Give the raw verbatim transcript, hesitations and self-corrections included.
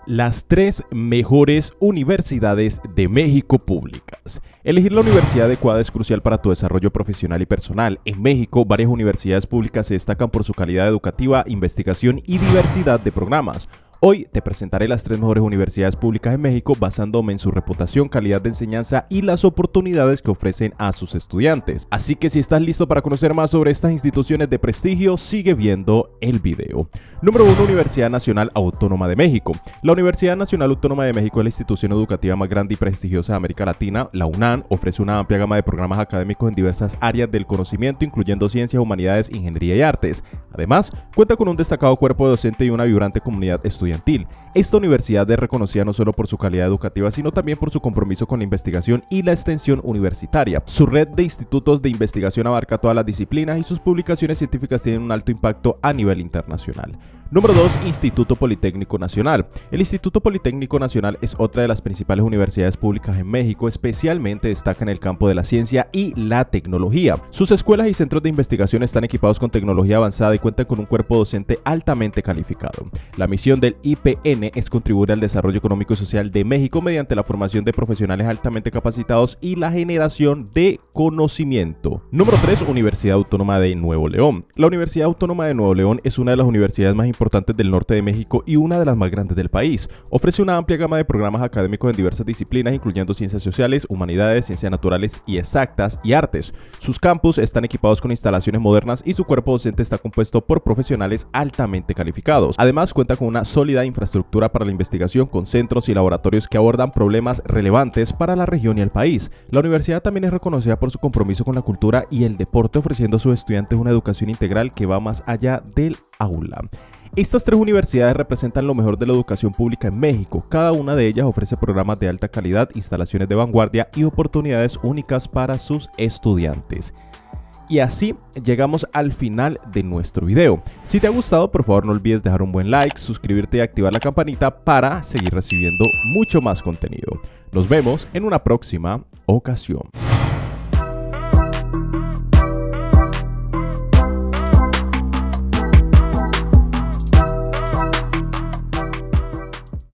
Las tres mejores universidades de México públicas. Elegir la universidad adecuada es crucial para tu desarrollo profesional y personal. En México, varias universidades públicas se destacan por su calidad educativa, investigación y diversidad de programas. Hoy te presentaré las tres mejores universidades públicas en México basándome en su reputación, calidad de enseñanza y las oportunidades que ofrecen a sus estudiantes. Así que si estás listo para conocer más sobre estas instituciones de prestigio, sigue viendo el video. Número uno. Universidad Nacional Autónoma de México. La Universidad Nacional Autónoma de México es la institución educativa más grande y prestigiosa de América Latina. La UNAM ofrece una amplia gama de programas académicos en diversas áreas del conocimiento, incluyendo ciencias, humanidades, ingeniería y artes. Además, cuenta con un destacado cuerpo docente y una vibrante comunidad estudiantil. Esta universidad es reconocida no solo por su calidad educativa, sino también por su compromiso con la investigación y la extensión universitaria. Su red de institutos de investigación abarca todas las disciplinas y sus publicaciones científicas tienen un alto impacto a nivel internacional. Número dos. Instituto Politécnico Nacional. El Instituto Politécnico Nacional es otra de las principales universidades públicas en México, especialmente destaca en el campo de la ciencia y la tecnología. Sus escuelas y centros de investigación están equipados con tecnología avanzada y cuentan con un cuerpo docente altamente calificado. La misión del I P N es contribuir al desarrollo económico y social de México mediante la formación de profesionales altamente capacitados y la generación de conocimiento. Número tres. Universidad Autónoma de Nuevo León. La Universidad Autónoma de Nuevo León es una de las universidades más importantes del norte de México y una de las más grandes del país. Ofrece una amplia gama de programas académicos en diversas disciplinas, incluyendo ciencias sociales, humanidades, ciencias naturales y exactas y artes. Sus campus están equipados con instalaciones modernas y su cuerpo docente está compuesto por profesionales altamente calificados. Además, cuenta con una sólida infraestructura para la investigación, con centros y laboratorios que abordan problemas relevantes para la región y el país. La universidad también es reconocida por su compromiso con la cultura y el deporte, ofreciendo a sus estudiantes una educación integral que va más allá del aula. Estas tres universidades representan lo mejor de la educación pública en México. Cada una de ellas ofrece programas de alta calidad, instalaciones de vanguardia y oportunidades únicas para sus estudiantes. Y así llegamos al final de nuestro video. Si te ha gustado, por favor no olvides dejar un buen like, suscribirte y activar la campanita para seguir recibiendo mucho más contenido. Nos vemos en una próxima ocasión.